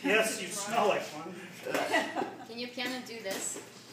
Yes, you smell like one. Can you kind of do this?